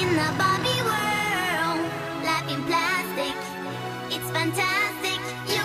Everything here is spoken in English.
in a Barbie world, life in plastic, it's fantastic.